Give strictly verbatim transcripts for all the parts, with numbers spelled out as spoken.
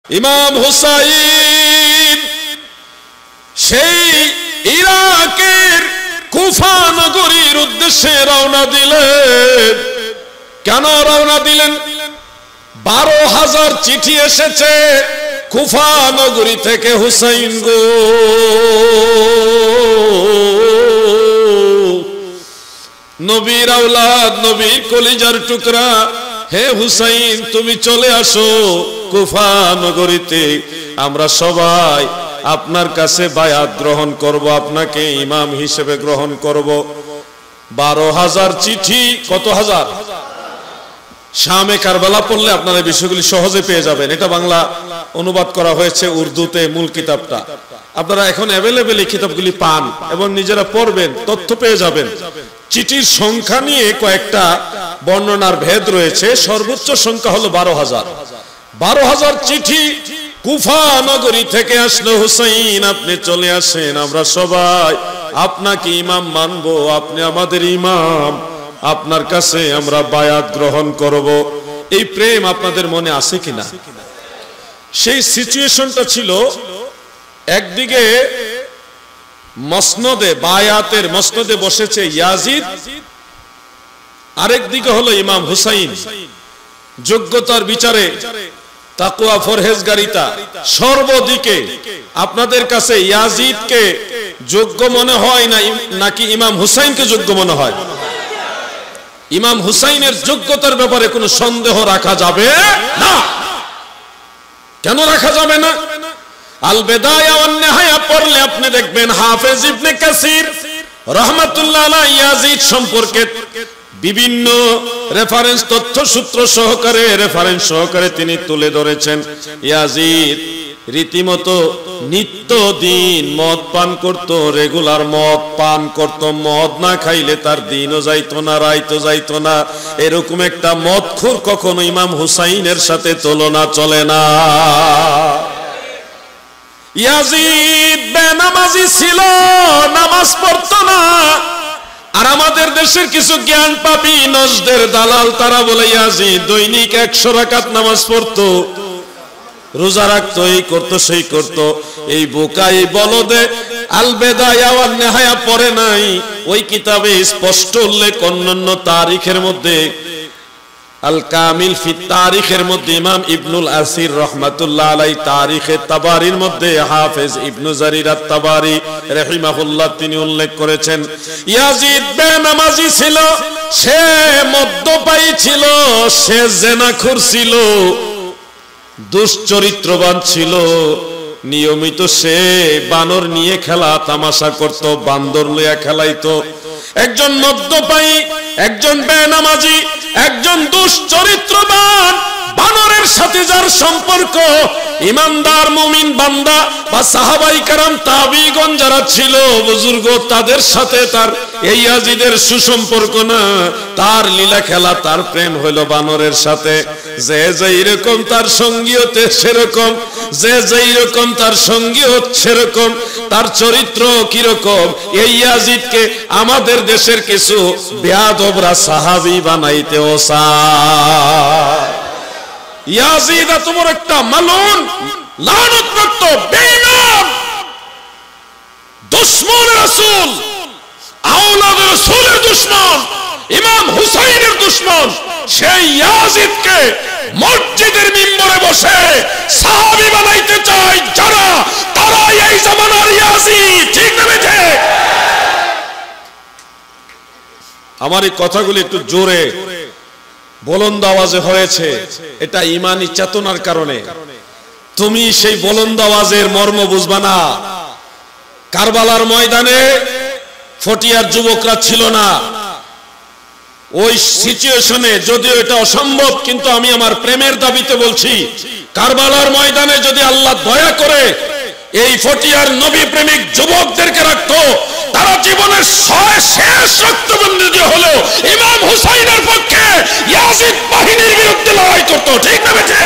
ইমাম হুসাইন সেই ইরাকের কুফা নগরীর উদ্দেশ্যে রওনা দিলেন। কেন রওনা দিলেন? বারো হাজার চিঠি এসেছে কুফা নগরী থেকে, হুসাইন গো নবীর আওলাদ, নবীর কলিজার টুকরা, হে হুসাইন তুমি চলে আসো কুফা নগরীতে, আমরা সবাই আপনার কাছে বায়াত গ্রহণ করব, আপনাকে ইমাম হিসেবে গ্রহণ করব। বারো হাজার চিঠি, কত হাজার? শামে কারবালা পড়লে আপনারা বিষয়গুলি সহজে পেয়ে যাবেন। এটা বাংলা অনুবাদ করা হয়েছে উর্দুতে, মূল কিতাবটা আপনারা এখন অ্যাভেলেবেল এই কিতাবগুলি পান এবং নিজেরা পড়বেন, তথ্য পেয়ে যাবেন। চিঠির সংখ্যা নিয়ে কয়েকটা বর্ণনার ভেদ রয়েছে, সর্বোচ্চ সংখ্যা হলো বারো হাজার। বারো হাজার চিঠি কুফা নগরী থেকে আসলো, হুসাইন আপনি চলে আসেন, আমরা সবাই আপনাকে ইমাম মানবো, আপনি আমাদের ইমাম, আপনার কাছে আমরা বায়াত গ্রহণ করব। এই প্রেম আপনাদের মনে আছে কিনা? সেই সিচুয়েশনটা ছিল, একদিকে মসনদে বায়াতের মসনদে বসেছে ইয়াজিদ, আরেকদিকে হলো ইমাম হুসাইন। যোগ্যতার বিচারে, তাকওয়া পরহেজগারিতা, সর্বদিকে আপনাদের কাছে ইয়াজিদকে যোগ্য মনে হয় না নাকি ইমাম হুসাইনকে যোগ্য মনে হয়? ইমাম হুসাইনের যোগ্যতার ব্যাপারে কোনো সন্দেহ রাখা যাবে না। কেন রাখা যাবে না? আল বিদায়া ওয়ান নিহায়া পড়লে আপনি দেখবেন হাফেজ ইবনে কাসির রাহমাতুল্লাহ আলাইহি ইয়াজিদ সম্পর্কে বিভিন্ন রেফারেন্স, তথ্য সূত্র সহকারে, রেফারেন্স সহকারে তিনি তুলে ধরেছেন। ইয়াজিদ রীতিমতো নিত্যদিন মদ পান করত, রেগুলার মদ পান করত, মদ না খাইলে তার দিনও যাইতো না, রাইতো যাইতো না। এরকম একটা মদখোর কখনো ইমাম হুসাইনের সাথে তুলনা চলে না। ইয়াজিদ বেনামাজি ছিল, নামাজ পড়তো না। আর আমাদের দেশের কিছু জ্ঞান পাপী নজদের দালাল, তারা বলে ইয়াজিদ দৈনিক একশো রাকাত নামাজ পড়তো, রোজা রাখতো, এই করতো সেই করতো। এই বোকা, এই বলদে আল বিদায়া ওয়ান নিহায়া পড়ে নাই। ওই কিতাবে স্পষ্ট উল্লেখ, অন্যান্য তারিখের মধ্যে আল কামিল ফি তারিখের মধ্যে ইমাম ইবনুল আসির রাহমাতুল্লাহ আলাইহি তারিখে তাবারির মধ্যে হাফেজ ইবনু জারির আত-তাবারি রাহিমাহুল্লাহ তিনি উল্লেখ করেছেন, ইয়াজিদ বেনামাজি ছিল, সে মদ্যপায়ী ছিল, সে জিনাখোর ছিল, দুশ্চরিত্রবান ছিল, নিয়মিত সে বানর নিয়ে খেলা তামাশা করত, বান্দর লইয়া খেলাইতো। একজন মদ্যপায়ী, একজন বেনামাজি, একজন দুশ্চরিত্রবান বানরের সাথে যার সম্পর্ক, ইমানদার মুমিন বান্দা বা সাহাবায়ে কেরাম তাবিঈগণ যারা ছিল বুজুর্গ, তাদের সাথে তার এই ইয়াজিদের সুসম্পর্ক না, তার লীলা খেলা, তার প্রেম হলো বানরের সাথে। যে যেই রকম তার সঙ্গী হতে সেরকম, যে যেই রকম তার সঙ্গী হচ্ছে সেরকম, তার চরিত্র কিরকম। এই ইয়াজিদকে আমাদের দেশের কিছু বেয়াদবরা সাহাবী বানাইতেও চায়। ইয়াজিদ এত বড় একটা মালুন, লানতপ্রাপ্ত বেঈমান, দুশমন রাসূল, আওলাদ রাসূলের দুশমন, ইমাম হুসাইনের দুশমন, সেই ইয়াজিদকে মসজিদের মিম্বরে বসে সাহাবী বানাইতে চায় যারা, তারা এই জামানার ইয়াজিদ। ঠিক না বেঠে? আমার এই কথাগুলো একটু জোরে বুলন্দ আওয়াজে হয়েছে, এটা ঈমানি চেতনার কারণে। তুমি সেই বুলন্দ আওয়াজের মর্ম বুঝবা না। কারবালার ময়দানে ফটিয়ার যুবকরা ছিল না ওই সিচুয়েশনে, যদিও এটা অসম্ভব, কিন্তু আমি আমার প্রেমের দাবিতে বলছি, কারবালার ময়দানে যদি আল্লাহ দয়া করে এই ফটিয়ার নবী প্রেমিক যুবকদেরকে রাখতো, তারা জীবনের শেষ রক্তবন্দি হলো ইমাম হুসাইনের পক্ষে ইয়াজিদ বাহিনীর বিরুদ্ধে লড়াই করতো। ঠিক না বেঠে?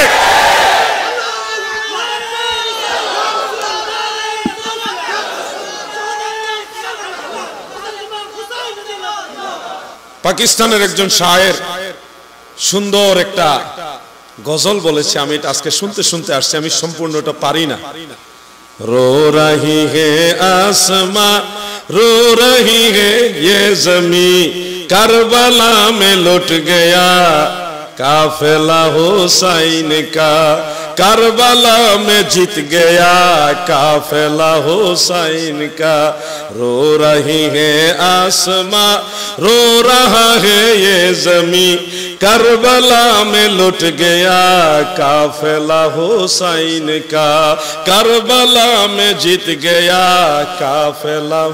পাকিস্তানের একজন শায়ের সুন্দর একটা গজল বলেছে, আমি এটা আজকে শুনতে শুনতে আসছি, আমি সম্পূর্ণটা পারি না। रो रही है आसमां रो रही है ये जमीन करबला में लुट गया काफिला हुसैन का करबला में जीत गया काफिला हुसैन का रो रही है आसमां रो रहा है ये जमीन करबला में लुट गया काफिला हुसैन का करबला में जीत गया काफिला।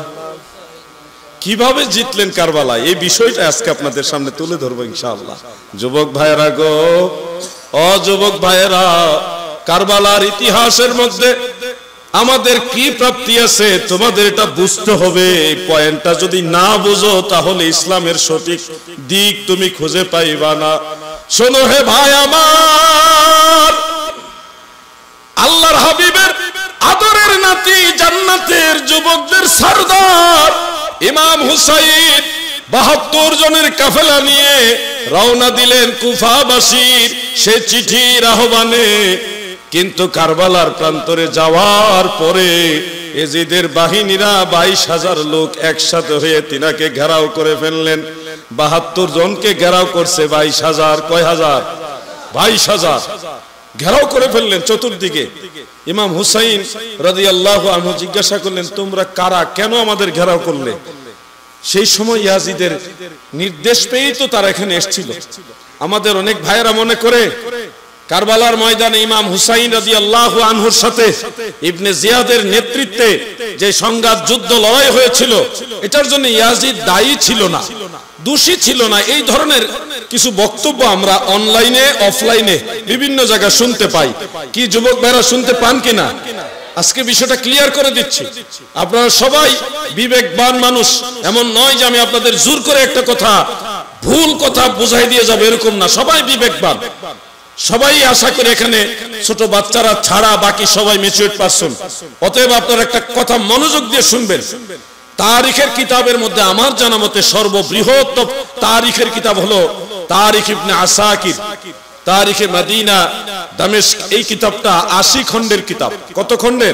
কিভাবে জিতলেন কারবালা, এই বিষয়টা আজকে আপনাদের সামনে তুলে ধরবো ইনশাআল্লাহ। যুবক ভাইয়েরা গো, ও যুবক ভাইয়েরা, কারবালার ইতিহাসের মধ্যে আমাদের কি প্রাপ্তি আছে তোমাদের এটা বুঝতে হবে। এই পয়েন্টটা যদি না বুঝো তাহলে ইসলামের সঠিক দিক তুমি খুঁজে পাইবা না। শোনো হে ভাই আমার, আল্লাহর হাবিবের আদরের নাতি জান্নাতের যুবকদের সরদার ইমাম হুসাইন বাহাত্তর জনের কাফেলা নিয়ে রওনা দিলেন কুফাবাসীর সে চিঠির আহ্বানে। কিন্তু কারবালার প্রান্তরে যাওয়ার পরে এজিদের বাহিনীরা বাইশ হাজার লোক একসাথে হয়ে তিনাকে ঘেরাও করে ফেললেন। বাহাত্তর জনকে ঘেরাও করছে বাইশ হাজার, কয় হাজার? বাইশ হাজার ঘেরাও করে ফেললেন চতুর্দিকে। ইমাম হুসাইন রাদিয়াল্লাহু আনহু জিজ্ঞাসা করলেন, তোমরা কারা, কেন আমাদের ঘেরাও করলে? সেই সময় ইয়াজিদের নির্দেশ পেয়েই তো তারা এখানে এসেছিল। আমাদের অনেক ভাইয়েরা মনে করে কারবালার ময়দানে ইমাম হুসাইন রাদিয়াল্লাহু আনহুর সাথে ইবনে জিয়াদের নেতৃত্বে যে সংঘাত যুদ্ধ লড়াই হয়েছিল, এটার জন্য ইয়াজিদ দায়ী ছিল না, দোষী ছিল না। এই ধরনের কিছু বক্তব্য আমরা অনলাইনে অফলাইনে বিভিন্ন জায়গায় শুনতে পাই। কি যুবক ভাইরা শুনতে পান কিনা? আজকে বিষয়টা ক্লিয়ার করে দিচ্ছি। আপনারা সবাই বিবেকবান মানুষ, এমন নয় যে আমি আপনাদের জোর করে একটা কথা ভুল কথা বুঝাই দিয়ে যাবো, এরকম না। সবাই বিবেকবান, সবাই আশা করে এখানে ছোট বাচ্চারা ছাড়া বাকি সবাই ম্যাচিউরড পারসন। অতএব আপনারা একটা কথা মনোযোগ দিয়ে শুনবেন। তারিখের কিতাবের মধ্যে আমার জানা মতে সর্ববৃহৎ তারিখের কিতাব হলো তারিখ ইবনে আসাকির, তারিখে মদিনা দামেস্ক। এই কিতাবটা আশি খণ্ডের কিতাব। কত খণ্ডের?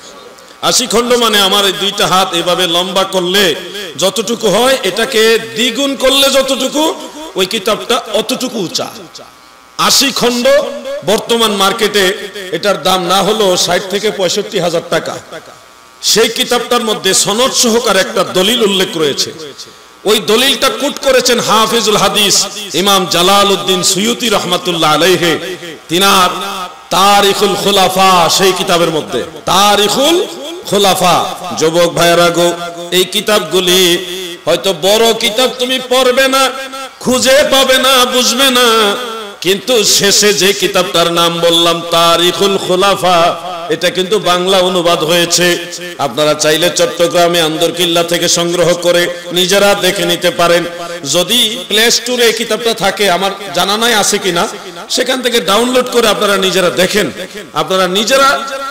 আশি খণ্ড মানে আমার এই দুইটা হাত এভাবে লম্বা করলে যতটুকু হয়, এটাকে দ্বিগুণ করলে যতটুকু, ওই কিতাবটা অতটুকু উঁচা। আশি খণ্ড। বর্তমান মার্কেটে এটার দাম না হলো ষাট থেকে পঁয়ষট্টি হাজার টাকা। সেই কিতাবটার মধ্যে সনদ সহকারে একটা দলিল উল্লেখ রয়েছে। ওই দলিলটা কোট করেছেন হাফিজুল হাদিস ইমাম জালালউদ্দিন সুয়ুতি রাহমাতুল্লাহ আলাইহি, তিনার তারিখুল খুলাফা সেই কিতাবের মধ্যে। তারিখুল খুলাফা। যুবক ভাইয়েরা গো, এই কিতাবগুলি হয়তো বড় কিতাব, তুমি পড়বে না, খুঁজে পাবে না, বুঝবে না, কিন্তু শেষে যে কিতাবটার নাম বললাম তারিখুল খুলাফা, এটা কিন্তু বাংলা অনুবাদ হয়েছে। আপনারা চাইলে চট্টগ্রামে আন্দরকিল্লা থেকে সংগ্রহ করে নিজেরা দেখে নিতে পারেন। যদি প্লে স্টোরে এই কিতাবটা থাকে, আমার জানা নাই আছে কিনা, সেখান থেকে ডাউনলোড করে আপনারা নিজেরা দেখেন। আপনারা নিজেরা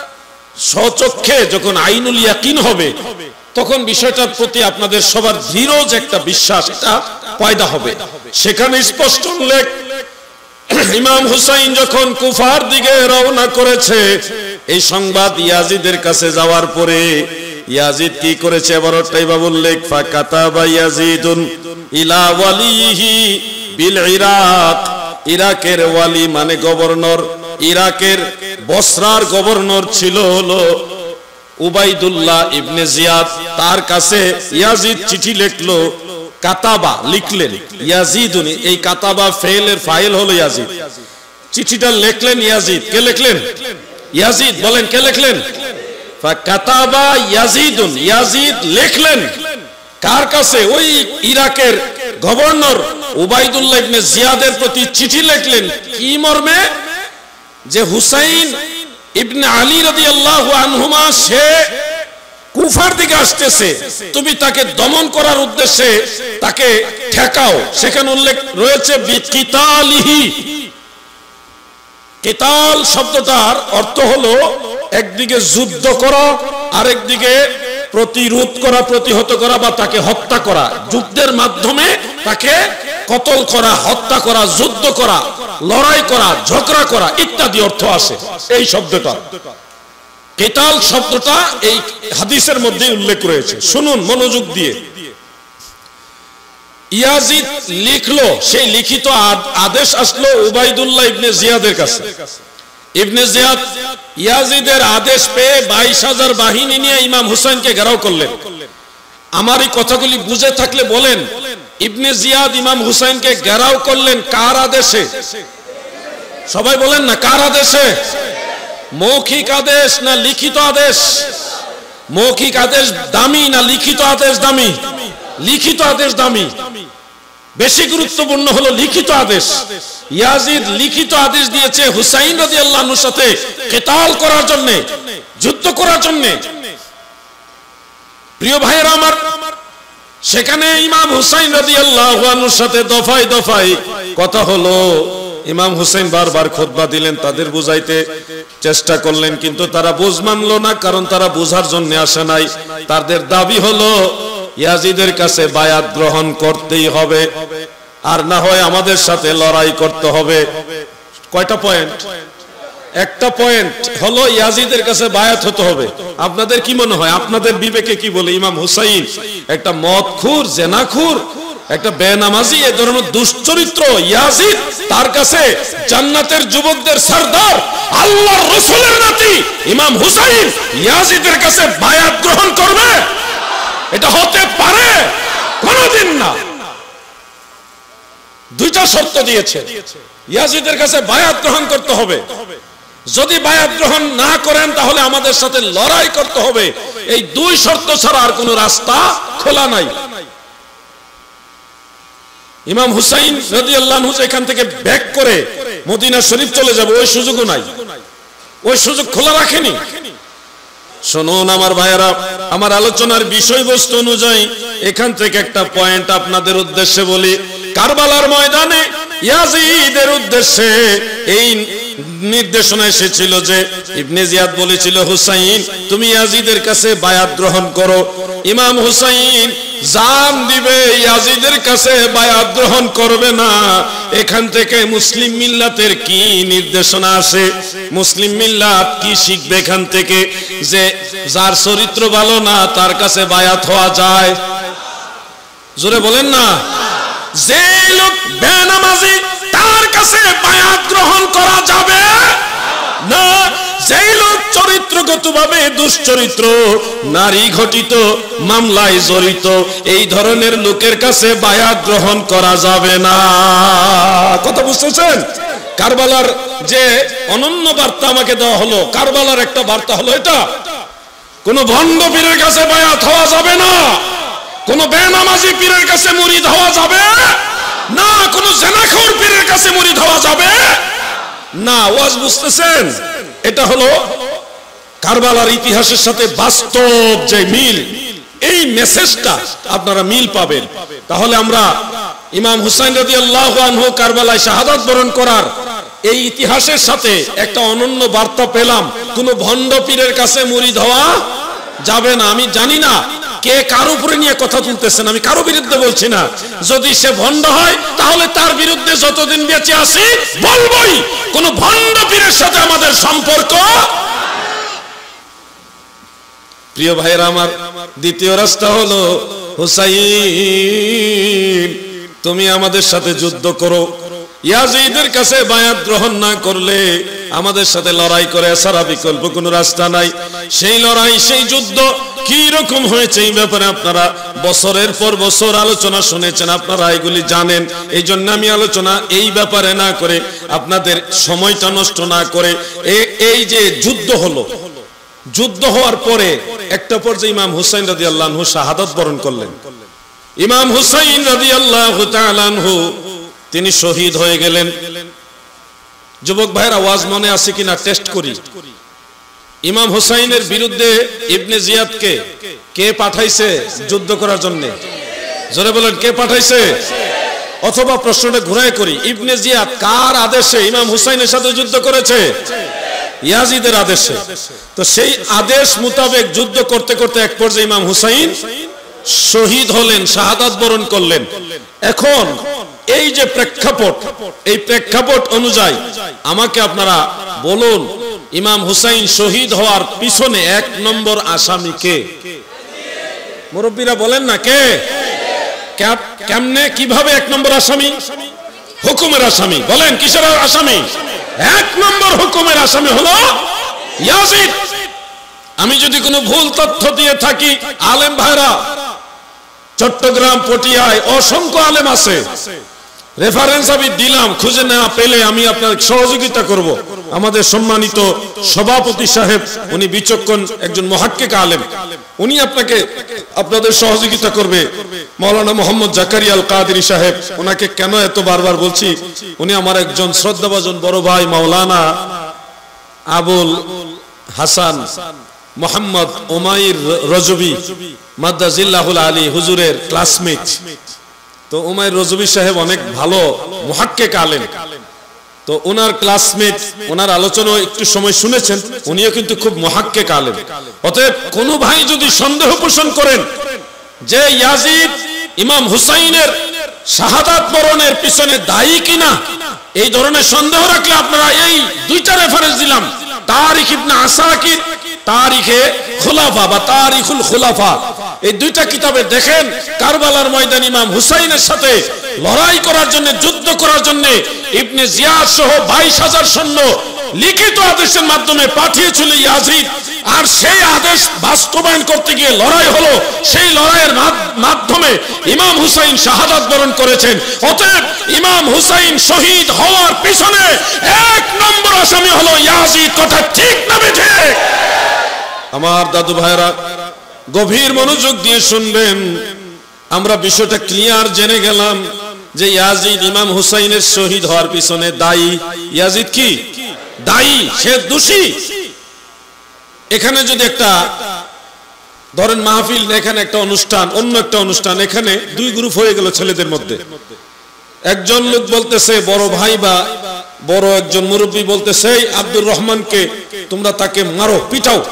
স্বচক্ষে যখন আইনুল ইয়াকিন হবে, তখন বিষয়টার প্রতি আপনাদের সবার দৃঢ় যে একটা বিশ্বাস, এটা পয়দা হবে। সেখানে স্পষ্ট উল্লেখ, ইমাম হুসাইন যখন কুফার দিকে রওনা করেছে, এই সংবাদ ইয়াজিদের কাছে যাওয়ার পরে ইয়াজিদ কি করেছে, এবারটাই বা উল্লেখ, ফাকাতাবা ইয়াজিদুন ইলা ওয়ালিহি বিল ইরাক। ইরাকের ওয়ালি মানে গভর্নর, ইরাকের বসরার গভর্নর ছিল হলো উবাইদুল্লাহ ইবনে জিয়াদ। তার কাছে ইয়াজিদ চিঠি লিখলো, কাতাবা লিখলেন ইয়াজিদুন। এই কাতাবা ফেলের ফাইল হলো ইয়াজিদ। চিঠিটা লিখলেন ইয়াজিদ। কে লিখলেন? ইয়াজিদ। বলেন কে লিখলেন? ফাকাতাবা ইয়াজিদুন। ইয়াজিদ লিখলেন কার কাছে? ওই ইরাকের গভর্নর উবাইদুল্লাহ ইবনে জিয়াদের প্রতি চিঠি লিখলেন। কি মর্মে? যে হুসাইন ইবনে আলী রাদিয়াল্লাহু আনহুমা সে কুফার দিকে আসতেছে, তুমি তাকে দমন করার উদ্দেশ্যে তাকে ঠেকাও। সেখানে উল্লেখ রয়েছে বিকিতালিহি। কিতাল শব্দটার অর্থ হলো একদিকে যুদ্ধ করা, আরেকদিকে প্রতিরোধ করা, প্রতিহত করা বা তাকে হত্যা করা। যুদ্ধের মাধ্যমে তাকে কতল করা, হত্যা করা, যুদ্ধ করা, লড়াই করা, ঝগড়া করা ইত্যাদি অর্থ আসে এই শব্দটা। কিতাল শব্দটা এই হাদিসের মধ্যে উল্লেখ রয়েছে। শুনুন মনোযোগ দিয়ে। ইয়াজিদ লিখলো, সেই লিখিত আদেশ আসলো উবাইদুল্লাহ ইবনে জিয়াদের কাছে। ইবনে জিয়াদ ইয়াজিদের আদেশ পেয়ে বাইশ হাজার বাহিনী নিয়ে ইমাম হুসাইনকে ঘেরাও করলেন। আমার এই কথাগুলি বুঝে থাকলে বলেন, ইবনে জিয়াদ ইমাম হুসাইনকে ঘেরাও করলেন কার আদেশে? সবাই বলেন না, কার আদেশে? মৌখিক আদেশ না লিখিত আদেশ? মৌখিক আদেশ দামি না লিখিত আদেশ দামি? লিখিত আদেশ দামি। বেশি গুরুত্বপূর্ণ হলো লিখিত আদেশ। ইয়াজিদ লিখিত আদেশ দিয়েছে হুসাইন রাদিয়াল্লাহু আনহুর সাথে কিতাল করার জন্য, যুদ্ধ করার জন্য। প্রিয় ভাইয়েরা আমার, সেখানে ইমাম হুসাইন রাদিয়াল্লাহু আনহুর সাথে দফায় দফায় কথা হলো। ইমাম হুসাইন বারবার খুতবা দিলেন, তাদের বুঝাইতে চেষ্টা করলেন, কিন্তু তারা বুঝ মানলো না, কারণ তারা বুঝার জন্য আসে নাই। তাদের দাবি হলো ইয়াজিদের কাছে বায়াত গ্রহণ করতেই হবে, আর না হয় আমাদের সাথে লড়াই করতে হবে। কয়টা পয়েন্ট? একটা পয়েন্ট হলো ইয়াজিদের কাছে বায়াত হতে হবে। আপনাদের কি মনে হয়, আপনাদের বিবেকে কি বলে? ইমাম হুসাইন একটা মদখুর, জেনাখুর, একটা বেনামাজি, এ ধরনের দুশ্চরিত্র ইয়াজিদ, তার কাছে জান্নাতের যুবকদের সরদার আল্লাহর রাসূলের নাতি ইমাম হুসাইন ইয়াজিদের কাছে বায়াত গ্রহণ করবে? এটা হতে পারে? কোনদিন না। দুইটা শর্ত দিয়েছে, ইয়াজিদের কাছে বায়াত গ্রহণ করতে হবে। যদি বায়াত গ্রহণ না করেন তাহলে আমাদের সাথে লড়াই করতে হবে। এই দুই শর্ত ছাড়া আর কোনো রাস্তা খোলা নাই। ইমাম হুসাইন রাদিয়াল্লাহু আনহু এখান থেকে ব্যাক করে মদিনা শরীফ চলে যাবে, ওই সুযোগও নাই, ওই সুযোগ খোলা রাখেনি। শুনুন আমার ভাইয়েরা, আমার আলোচনার বিষয়বস্তু অনুযায়ী এখান থেকে একটা পয়েন্ট আপনাদের উদ্দেশ্যে বলি। কারবালার ময়দানে ইয়াজিদের উদ্দেশ্যে এই নির্দেশনা এসেছিল যে ইবনে জিয়াদ বলেছিল, হুসাইন তুমি ইয়াজিদের কাছে বায়াত গ্রহণ করো। ইমাম হুসাইন জান দিবে, ইয়াজিদের কাছে বায়াত গ্রহণ করবে না। এখান থেকে মুসলিম মিল্লাতের কি নির্দেশনা আসে? মুসলিম মিল্লাত কি শিখবে এখান থেকে? যে যার চরিত্র ভালো না তার কাছে বায়াত হওয়া যায়? জোরে বলেন না। যে লোক বেনামাজি তার কাছে বায়াত গ্রহণ করা যাবে না। যে লোক চরিত্রগতভাবে দুশ্চরিত্র, নারী ঘটিত মামলায় জড়িত, এই ধরনের লোকের কাছে বায়াত গ্রহণ করা যাবে না। কথা বুঝতেছেন? কারবালার যে অনন্য বার্তা আমাকে দেওয়া হলো, কারবালার একটা বার্তা হলো এটা, কোন ভণ্ড পীরের কাছে বায়াত হওয়া যাবে না, কোন বেনামাজি পীরের কাছে মুরিদ হওয়া যাবে না, কোন জেনাখোর পীরের কাছে মুরিদ হওয়া যাবে না। ওয়াজ বুঝতেছেন? এটা হলো কারবালার ইতিহাসের সাথে বাস্তব যে মিল, এই মেসেজটা আপনারা মিল পাবেন। তাহলে আমরা ইমাম হুসাইন রাদিয়াল্লাহু আনহু কারবালায় শাহাদাত বরণ করার এই ইতিহাসের সাথে একটা অনন্য বার্তা পেলাম, কোন ভণ্ড পীরের কাছে মুরিদ হওয়া যাবে না। আমি জানি না কে কার উপরে নিয়ে কথা তুলতেছেন, আমি কারো বিরুদ্ধে বলছি না। যদি সে ভণ্ড হয় তাহলে তার বিরুদ্ধে যতদিন বেঁচে আছি বলবই, কোন ভণ্ড পীরের সাথে আমাদের সম্পর্ক। প্রিয় ভাইরা আমার, দ্বিতীয় রাস্তা হলো হুসাইন তুমি আমাদের সাথে যুদ্ধ করো। ইয়াজিদের কাছে বায়াত গ্রহণ না করলে আমাদের সাথে লড়াই করে সারা বিকল্প কোনো রাস্তা নাই। সেই লড়াই, সেই যুদ্ধ কি রকম হয়েছে এই ব্যাপারে আপনারা বছরের পর বছর আলোচনা শুনেছেন, আপনারা এগুলি জানেন। এই জন্য আমি আলোচনা এই ব্যাপারে না করে, আপনাদের সময়টা নষ্ট না করে, এই যে যুদ্ধ হলো, যুদ্ধ হওয়ার পরে একটা পর্যায়ে ইমাম হুসাইন রাদিয়াল্লাহু আনহু শাহাদাত বরণ করলেন। ইমাম হুসাইন রাদিয়াল্লাহু তাআলা আনহু তিনি শহীদ হয়ে গেলেন। যুবক ভাইরা, আওয়াজ মনে আছে কিনা টেস্ট করি। ইমাম হুসাইনের বিরুদ্ধে ইবনে জিয়াদকে কে পাঠাইছে যুদ্ধ করার জন্য? জোরে বলেন, কে পাঠাইছে? অথবা প্রশ্নটা ঘুরায় করি, ইবনে জিয়াদ কার আদেশে ইমাম হুসাইনের সাথে যুদ্ধ করেছে? ইয়াজিদের আদেশে। তো সেই আদেশ মোতাবেক যুদ্ধ করতে করতে এক পর্যায়ে ইমাম হুসাইন শহীদ হলেন, শাহাদাত বরণ করলেন। এখন এই যে প্রেক্ষাপট, এই প্রেক্ষাপট অনুযায়ী আমাকে আপনারা বলুন, ইমাম হুসাইন শহীদ হওয়ার পিছনে এক নম্বর আসামি কে? মুরব্বীরা বলেন না কে? কেমনে, কিভাবে এক নম্বর আসামি? হুকুমের আসামি। বলেন কিসের আসামি? এক নম্বর হুকুমের আসামি হলো ইয়াজিদ। আমি যদি কোনো ভুল তথ্য দিয়ে থাকি, আলেম ভাইরা চট্টগ্রাম পটিয়ায় অসংখ্য আলেম আছে, রেফারেন্স আমি দিলাম, খুঁজে না পেলে আমি আপনার সহযোগিতা করব। আমাদের সম্মানিত সভাপতি সাহেব, উনি বিচক্ষণ একজন মুহাক্কিক আলেম, উনি আপনাকে আপনাদের সহযোগিতা করবে। মাওলানা মোহাম্মদ জাকারিয়া আল কাদেরী সাহেব, ওনাকে কেন এত বারবার বলছি, উনি আমার একজন শ্রদ্ধাভাজন বড় ভাই, মাওলানা আবুল হাসান মোহাম্মদ উমাইর রজবি মাদ্দাজিল্লাহুল আলী হুজুরের ক্লাসমেট। তো উমাইর রজবি সাহেব অনেক ভালো মুহাক্কিক আলেম, তো ওনার ক্লাসমেট, ওনার আলোচনা একটু সময় শুনেছেন, উনিও কিন্তু খুব মুহাক্কিক আলেম। অতএব কোন ভাই যদি সন্দেহ পোষণ করেন যে ইয়াজিদ ইমাম হুসাইনের শাহাদাত বরণের পিছনে দায়ী কিনা, এই ধরনের সন্দেহ রাখলে আপনারা এই দুইটা রেফারেন্স দিলাম, তারিখ ইবনে আসাকির, তারিখে খুলাফা বা তারিখুল খুলাফা, এই দুইটা কিতাবে দেখেন কারবালার ময়দান ইমাম হুসাইনের সাথে লড়াই করার জন্য, যুদ্ধ করার জন্য ইবনে জিয়াদ সহ বাইশ হাজার সৈন্য লিখিত আদেশের মাধ্যমে পাঠিয়েছিল ইয়াজিদ, আর সেই আদেশ বাস্তবায়ন করতে গিয়ে লড়াই হলো, সেই লড়াইয়ের মাধ্যমে ইমাম হুসাইন শাহাদাত বরণ করেছেন। অতএব ইমাম হুসাইন শহীদ হওয়ার পিছনে এক নম্বর আসামি হলো ইয়াজিদ। কথা ঠিক না বেঠিক? আমার দাদু ভাইরা গভীর মনোযোগ দিয়ে শুনবেন, আমরা বিষয়টা ক্লিয়ার জেনে গেলাম যে ইয়াজিদ ইমাম হুসাইনের শহীদ হওয়ার পিছনে দায়ী। ইয়াজিদ কি দায়ী? সে দোষী। এখানে যদি একটা ধরেন মাহফিল, এখানে একটা অনুষ্ঠান, অন্য একটা অনুষ্ঠান, এখানে দুই গ্রুপ হয়ে গেল ছেলেদের মধ্যে। একজন লোক বলতেছে, বড় ভাই বা বড় একজন মুরব্বী বলতেছে, আব্দুর রহমানকে তোমরা তাকে মারো, পিটাও।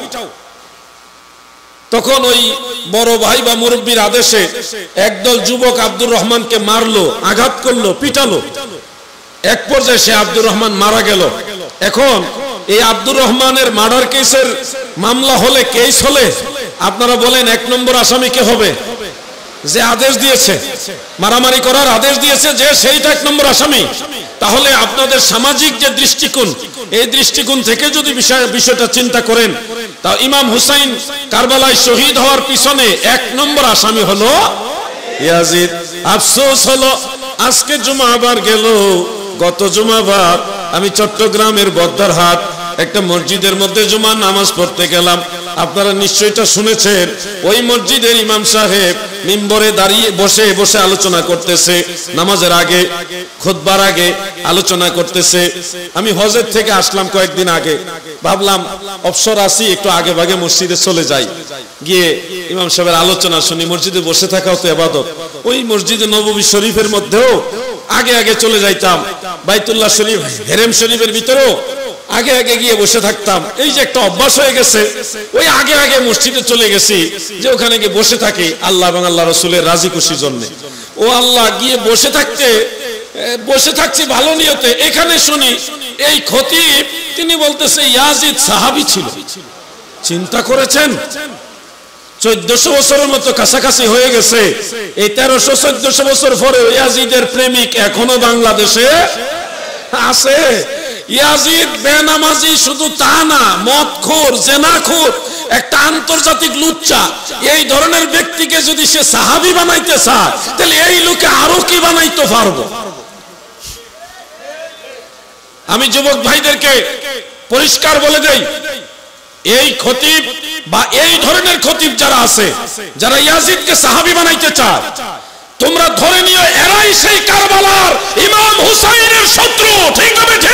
তখন ওই বড় ভাই বা মুরব্বীর আদেশে একদল যুবক আব্দুর রহমানকে মারলো, আঘাত করলো, পিটালো। এক পর্যায়ে সে আব্দুর রহমান মারা গেল। এখন এই আব্দুর রহমানের মার্ডার কেসের মামলা হলে, কেস হলে আপনারা বলেন এক নম্বর আসামি কে হবে? যে আদেশ দিয়েছে, মারামারি করার আদেশ দিয়েছে, যে সেইটা এক নম্বর আসামি। তাহলে আপনাদের সামাজিক যে দৃষ্টিকোণ, এই দৃষ্টিকোণ থেকে যদি বিষয় বিষয়টা চিন্তা করেন, তা ইমাম হুসাইন কারবালায় শহীদ হওয়ার পিছনে এক নম্বর আসামি হলো ইয়াজিদ। আফসোস হলো আজকে জুমাবার গেল, গত জুমাবার আমি চট্টগ্রামের বদ্দারহাট একটা মসজিদের মধ্যে জুমার নামাজ পড়তে গেলাম। আপনারা নিশ্চয়ই শুনেছেন, ওই মসজিদের ইমাম সাহেব মিম্বরে দাঁড়িয়ে বসে বসে আলোচনা করতেছে, নামাজের আগে, খুতবার আগে আলোচনা করতেছে। আমি হজের থেকে আসলাম কয়েকদিন আগে, ভাবলাম অবসর আসি, একটু আগে ভাগে মসজিদে চলে যাই, গিয়ে ইমাম সাহেবের আলোচনা শুনি। মসজিদে বসে থাকাও তো ইবাদত। ওই মসজিদে নববী শরীফের মধ্যেও আগে আগে চলে যাইতাম, বাইতুল্লাহ শরীফ, হেরেম শরীফের ভিতরেও আগে আগে গিয়ে বসে থাকতাম। এই যে একটা অভ্যাস হয়ে গেছে, ওই আগে আগে মসজিদে চলে গেছি, যে ওখানে গিয়ে বসে থাকি আল্লাহ এবং আল্লাহ রসুলের রাজি খুশির জন্য। ও আল্লাহ, গিয়ে বসে থাকতে বসে থাকছি ভালো নিয়তে, এখানে শুনি এই খতিব তিনি বলতেছে ইয়াজিদ সাহাবী ছিল। চিন্তা করেছেন, চোদ্দশো বছরের মতো কাছাকাছি হয়ে গেছে, এই তেরোশো চোদ্দশো বছর পরে ইয়াজিদের প্রেমিক এখনো বাংলাদেশে আছে। ইয়াজিদ বেনামাজি শুধু তা না, মদখোর, জেনাখোর, একটা আন্তর্জাতিক লুচ্চা, এই ধরনের ব্যক্তিকে যদি সে সাহাবী বানাইতে চায়, তাহলে এই লোকে আরো কি বানাইতে পারবো? আমি যুবক ভাইদেরকে পরিষ্কার বলে দেই, এই খতিব বা এই ধরনের খতিব যারা আছে, যারা ইয়াজিদকে সাহাবী বানাইতে চায়, তোমরা ধরে নিও এরাই সেই কারবালার ইমাম হুসাইনের শত্রু। ঠিক না ঠিক?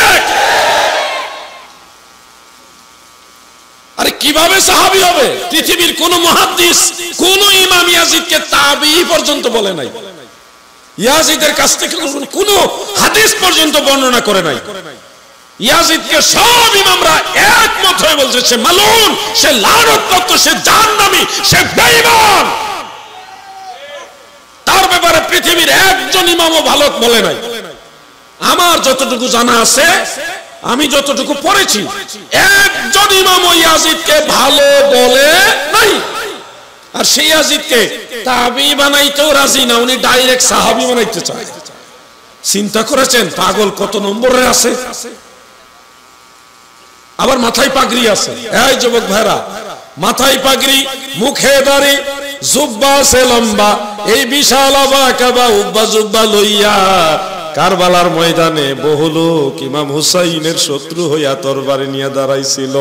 আরে কিভাবে সাহাবী হবে? পৃথিবীর কোন মুহাদ্দিস, কোন ইমাম ইয়াজিদকে তাবিঈ পর্যন্ত বলে নাই, ইয়াজিদের কাছ থেকে কোন হাদিস পর্যন্ত বর্ণনা করে নাই। ইয়াজিদকে সব ইমামরা একমত হয়ে বলছে সে মালউন, সে লানতপ্রাপ্ত, সে জাহান্নামী, সে বেঈমান। তার ব্যাপারে পৃথিবীর একজন ইমামও ভালো বলে নাই। আমার যতটুকু জানা আছে, আমি যতটুকু পড়েছি, একজন ইমাম ইয়াজিদকে ভালো বলে নাই। আর সেই ইয়াজিদকে তাবি বানাইতেও রাজি না, উনি ডাইরেক্ট সাহাবী বানাইতে চায়। চিন্তা করেছেন পাগল কত নম্বরে আছে? আবার মাথায় পাগড়ি আছে। এই যুবক ভাইরা, মাথায় পাগড়ি, মুখে দাড়ি, জুব্বা আছে লম্বা, এই বিশাল আবাকাবা উব্বা জুব্বা লইয়া কারবালার ময়দানে বহু লোক ইমাম হুসাইনের শত্রু হইয়া তরবারি নিয়ে দাঁড়াইছিল।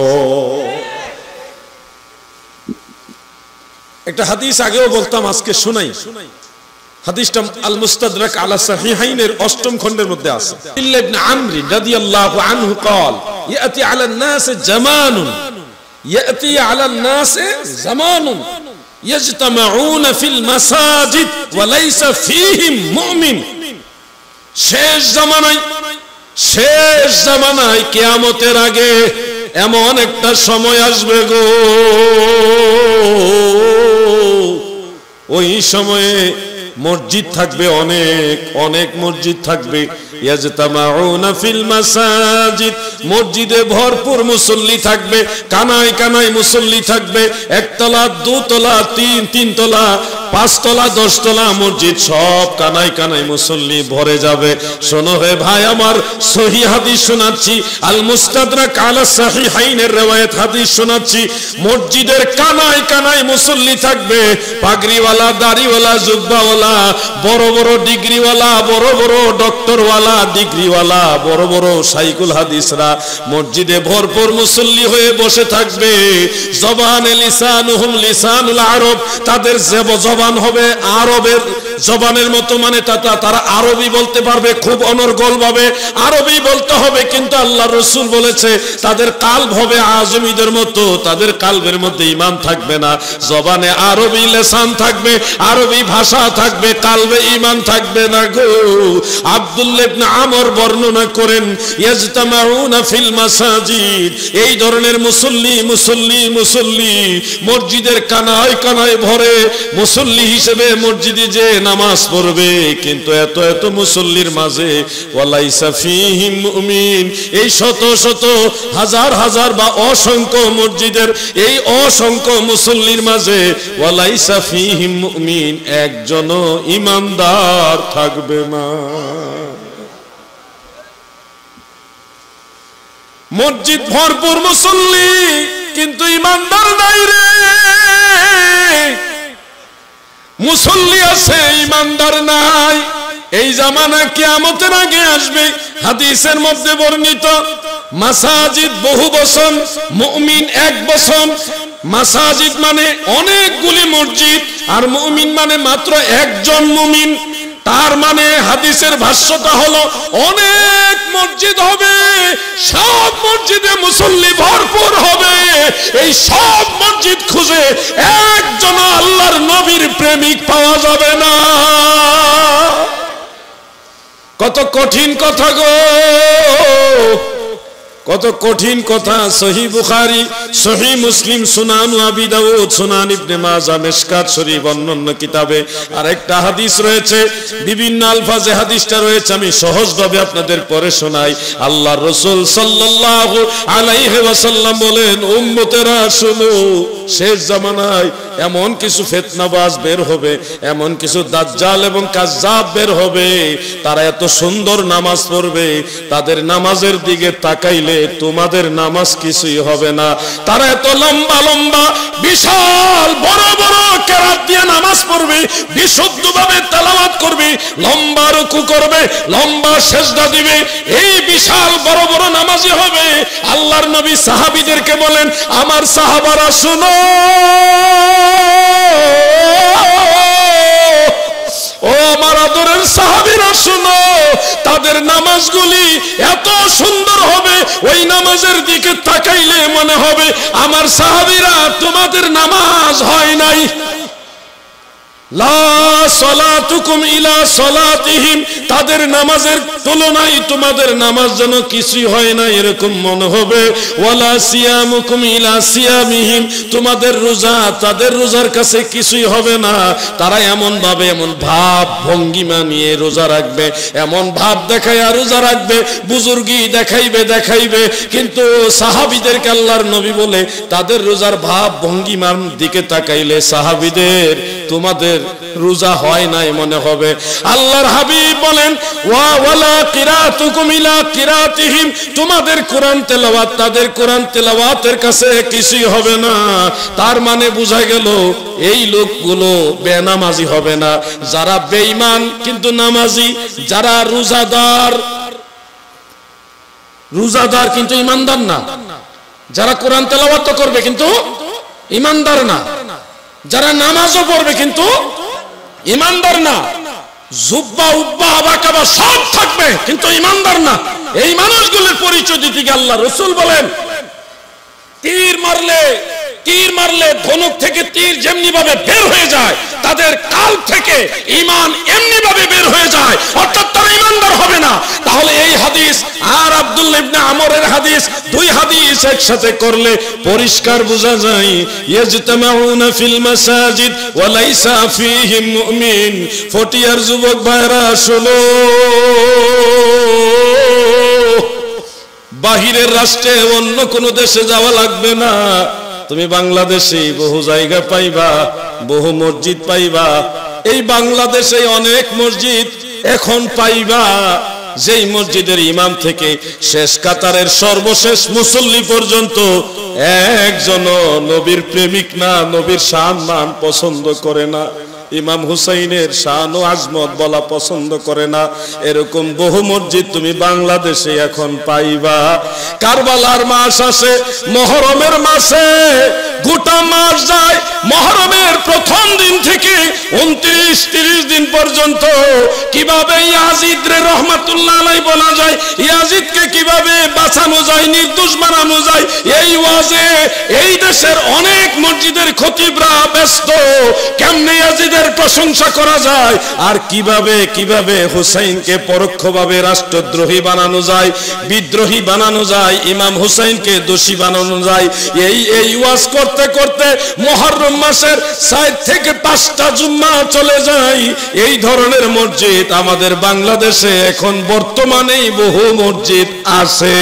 একটা হাদিস আগেও বলতাম, আজকে শুনাই। হাদিসটা আল মুস্তাদরাক আলা সাহিহাইনের অষ্টম খণ্ডের মধ্যে আছে। ইবনে আমর রাদিয়াল্লাহু আনহু قال ياتي على الناس زمان ياتي على الناس زمان يجتمعون في المساجد وليس فيهم مؤمن। শেষ জামানায়, শেষ জামানায় কিয়ামতের আগে এমন একটা সময় আসবে গো, ওই সময়ে মসজিদ থাকবে অনেক, অনেক মসজিদ থাকবে। ইয়াজতামাউনা ফিল মাসাজিদ, মসজিদে ভরপুর মুসল্লি থাকবে, কানায় কানায় মুসল্লি থাকবে। একতলা, দুতলা, তিন তিনতলা, পাঁচতলা, দশতলা মসজিদ, সব কানায় কানায় মুসল্লি ভরে যাবে। শোনো হে ভাই আমার, সহিহ হাদিস শোনাচ্ছি, আল মুস্তাদরাক আলা সাহিহাইনের riwayat হাদিস শোনাচ্ছি। মসজিদের কানায় কানায় মুসল্লি থাকবে, পাগড়িওয়ালা, দাড়িওয়ালা, জুব্বাওয়ালা, বড় বড় ডিগ্রিওয়ালা, বড় বড় ডক্টরওয়ালা, ডিগ্রিওয়ালা, বড় বড় সাইকুল হাদিসরা মসজিদে ভরপুর মুসল্লি হয়ে বসে থাকবে। জবানে লিসানুহুম লিসানুল আরব, তাদের জবান হবে আরবের জবানের মতো, মানে তারা আরবি বলতে পারবে খুব অনর্গল ভাবে, আরবি বলতে হবে। কিন্তু আল্লাহ রাসূল বলেছে তাদের কালব হবে আজমিদের মতো, তাদের কালবের মধ্যে ঈমান থাকবে না। জবানে আরবি লিসান থাকবে, আরবি ভাষা থাকবে, কালবে ঈমান থাকবে না গো। আব্দুল্লাহ ইবনে আমর বর্ণনা করেন, ইয়াজতামাউনা ফিল মাসাজিদ, এই ধরনের মুসল্লি মুসল্লি মুসল্লি মসজিদের কানায় কানায় ভরে মুসল্লি হিসেবে মসজিদে যে নামাজ পড়বে, কিন্তু এত এত মুসল্লির মাঝে ওয়ালাইসা ফীহিম মুমিন, এই শত শত হাজার হাজার বা অসংখ্য মসজিদের এই অসংখ্য মুসল্লির মাঝে ওয়ালাইসা ফীহিম মুমিন, একজনও ঈমানদার থাকবে না। মসজিদ ভরপুর মুসল্লি, কিন্তু ঈমানদার নাই রে। মুসল্লি আছে, ঈমানদার নাই। এই জামানা কিয়ামতের আগে আসবে। হাদিসের মধ্যে বর্ণিত, মাসাজিদ বহু বচন, মুমিন এক বচন। মাসাজিদ মানে অনেকগুলি মসজিদ, আর মুমিন মানে মাত্র একজন মুমিন। তার মানে হাদিসের ভাষ্যটা হলো অনেক মসজিদ হবে, সব মসজিদে মুসল্লি ভরপুর হবে। এই সব মসজিদ খুঁজে একজন আল্লাহর নবীর প্রেমিক পাওয়া যাবে না। কত কঠিন কথা গো, কত কঠিন কথা। সহিহ বুখারী, সহিহ মুসলিম, সুনান আবি দাউদ, সুনান ইবনে মাজাহ, মিশকাত শরীফ, অন্যান্য কিতাবে আরেকটা হাদিস রয়েছে, বিভিন্ন আলফাজে হাদিসটা রয়েছে। আমি সহজভাবে আপনাদের পড়ে শোনাই। আল্লাহর রাসূল সাল্লাল্লাহু আলাইহি ওয়াসাল্লাম বলেন, উম্মতেরা শুনো, শেষ জামানায় এমন কিছু ফিতনাবাজ বের হবে, এমন কিছু দাজ্জাল এবং কাজ্জাব বের হবে, তারা এত সুন্দর নামাজ পড়বে, তাদের নামাজের দিকে তাকাইলে তোমাদের নামাজ কিছুই হবে না। তারা এত লম্বা লম্বা বিশাল বড় বড় কেরাত দিয়ে নামাজ পড়বে, বিশুদ্ধভাবে তেলাওয়াত করবে, লম্বা রুকু করবে, লম্বা সিজদা দিবে, এই বিশাল বড় বড় নামাজি হবে। আল্লাহর নবী সাহাবীদেরকে বলেন, আমার সাহাবারা শুনো, ও আমার আদরের সাহাবীরা শুনো, তাদের নামাজগুলি এত সুন্দর হবে, ওই নামাজের দিকে তাকাইলে মনে হবে আমার সাহাবীরা তোমাদের নামাজ হয় নাই। লা সালাতুকুম ইলা সালাতিহিম, তাদের নামাজের তুলনায় তোমাদের নামাজ যেন কিছুই হয় না এরকম মনে হবে। ওয়ালা সিয়ামুকুম ইলা সিয়ামিহিম, তোমাদের রোজা তাদের রোজার কাছে কিছুই হবে না। তারা এমন ভাবে এমন ভাব ভঙ্গিমা নিয়ে রোজা রাখবে, এমন ভাব দেখাইয়া রোজা রাখবে, বুজুর্গি দেখাইবে দেখাইবে কিন্তু সাহাবীদেরকে আল্লাহর নবী বলে তাদের রোজার ভাব ভঙ্গিমার দিকে তাকাইলে সাহাবীদের তোমাদের রোজা হয় নাই মনে হবে। আল্লাহর হাবিব বলেন ওয়া ওয়ালা কিরাতুকুম ইলা কিরাতিহিম, তোমাদের কোরআন তেলাওয়াত তাদের কোরআন তেলাওয়াতের কাছে কিছুই হবে না। তার মানে বোঝা গেল এই লোকগুলো বেনামাজি হবে না। যারা বেঈমান কিন্তু নামাজি, যারা রোজাদার রোজাদার কিন্তু ইমানদার না, যারা কোরআন তেলাওয়াত করবে কিন্তু ইমানদার না, যারা নামাজও পড়বে কিন্তু ইমানদার না, জুব্বা উব্বা আবাকাবা সব থাকবে কিন্তু ইমানদার না। এই মানুষগুলোর পরিচয় দিতে গিয়ে আল্লাহ রাসূল বলেন তীর মারলে তীর মারলে ধনুক থেকে তীর যেমনি ভাবে বের হয়ে যায়, তাদের কাল থেকে ঈমান এমনি ভাবে বের হয়ে যায়, অর্থাৎ তারা ঈমানদার হবে না। তাহলে এই হাদিস আর আব্দুল্লাহ ইবনে আমরের হাদিস, দুই হাদিস একসাথে করলে পরিষ্কার বোঝা যায় ইয়াজতামাউনা ফিল মাসাজিদ ওয়া লাইসা ফীহিম মুমিন। ফটিয়ার যুবক ভাইরা শোনো, বাহিরের রাষ্ট্রে অন্য কোন দেশে যাওয়া লাগবে না। তুমি বাংলাদেশে বহু জায়গা পাইবা, বহু মসজিদ পাইবা। এই বাংলাদেশে অনেক মসজিদ এখন পাইবা যেই মসজিদের ইমাম থেকে শেষ কাতারের সর্বশেষ মুসল্লি পর্যন্ত একজন নবীর প্রেমিক না, নবীর শান মান পছন্দ করে না, ইমাম হুসাইনের শান ও আজমত বলা পছন্দ করে না। এরকম বহু মসজিদ তুমি বাংলাদেশে এখন পাইবা। কারবালার মাস আসে, মুহররমের মাসে গোটা মাস যায়, মুহররমের প্রথম দিন থেকে উনত্রিশ তিরিশ দিন পর্যন্ত কিভাবে ইয়াজিদ রে রহমাতুল্লাহ আলাইহি বলা যায়, ইয়াজিদকে কিভাবে বাঁচানো যায়, নির্দোষ বানানো যায়, এই ওয়াজে এই দেশের অনেক মসজিদের খতিবরা ব্যস্ত কেমনে ইয়াজিদের প্রশংসা করা যায় আর কিভাবে কিভাবে হুসাইনকে পরোক্ষভাবে রাষ্ট্রদ্রোহী বানানো যায়, বিদ্রোহী বানানো যায়, ইমাম হুসাইনকে দোষী বানানো যায়। এই এই ওয়াজ করতে করতে মুহররম মাসের চার থেকে পাঁচটা জুম্মা চলে যায়। এই ধরনের মসজিদ আমাদের বাংলাদেশে এখন বর্তমানেই বহু মসজিদ আছে,